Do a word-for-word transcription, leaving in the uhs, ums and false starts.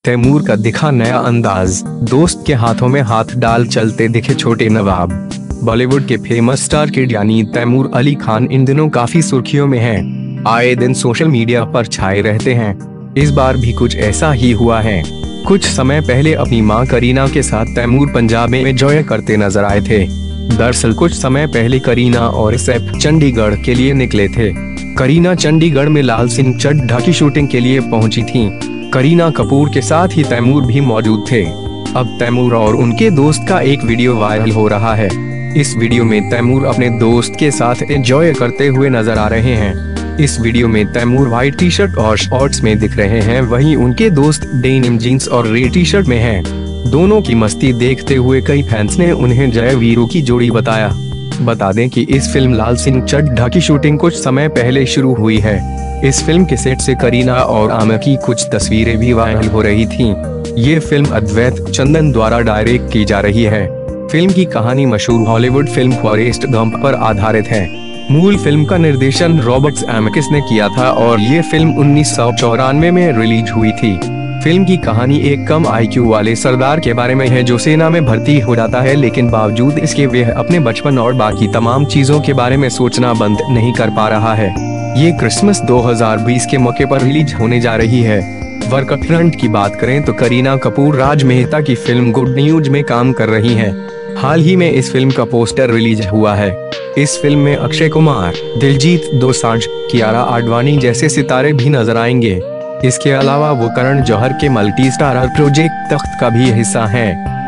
तैमूर का दिखा नया अंदाज, दोस्त के हाथों में हाथ डाल चलते दिखे छोटे नवाब। बॉलीवुड के फेमस स्टार किड यानी तैमूर अली खान इन दिनों काफी सुर्खियों में हैं। आए दिन सोशल मीडिया पर छाए रहते हैं। इस बार भी कुछ ऐसा ही हुआ है। कुछ समय पहले अपनी मां करीना के साथ तैमूर पंजाब में एंजॉय करते नजर आए थे। दरअसल कुछ समय पहले करीना और सैफ चंडीगढ़ के लिए निकले थे। करीना चंडीगढ़ में लाल सिंह चड्ढा की शूटिंग के लिए पहुंची थीं। करीना कपूर के साथ ही तैमूर भी मौजूद थे। अब तैमूर और उनके दोस्त का एक वीडियो वायरल हो रहा है। इस वीडियो में तैमूर अपने दोस्त के साथ एंजॉय करते हुए नजर आ रहे हैं। इस वीडियो में तैमूर व्हाइट टी शर्ट और शॉर्ट्स में दिख रहे हैं, वहीं उनके दोस्त डेनिम जीन्स और रेड टी शर्ट में हैं। दोनों की मस्ती देखते हुए कई फैंस ने उन्हें जय वीरों की जोड़ी बताया। बता दें कि इस फिल्म लाल सिंह चड्ढा की शूटिंग कुछ समय पहले शुरू हुई है। इस फिल्म के सेट से करीना और आमिर की कुछ तस्वीरें भी वायरल हो रही थीं। ये फिल्म अद्वैत चंदन द्वारा डायरेक्ट की जा रही है। फिल्म की कहानी मशहूर हॉलीवुड फिल्म फॉरेस्ट गंप पर आधारित है। मूल फिल्म का निर्देशन रॉबर्ट जेमेकिस ने किया था और ये फिल्म उन्नीस सौ चौरानवे में रिलीज हुई थी। फिल्म की कहानी एक कम आईक्यू वाले सरदार के बारे में है जो सेना में भर्ती हो जाता है, लेकिन बावजूद इसके वह अपने बचपन और बाकी तमाम चीजों के बारे में सोचना बंद नहीं कर पा रहा है। ये क्रिसमस दो हज़ार बीस के मौके पर रिलीज होने जा रही है। वर्क फ्रंट की बात करें तो करीना कपूर राज मेहता की फिल्म गुड न्यूज में काम कर रही हैं। हाल ही में इस फिल्म का पोस्टर रिलीज हुआ है। इस फिल्म में अक्षय कुमार, दिलजीत दोसांझ, कियारा आडवाणी जैसे सितारे भी नजर आएंगे। इसके अलावा वो करण जौहर के मल्टी स्टारर प्रोजेक्ट तख्त का भी हिस्सा हैं।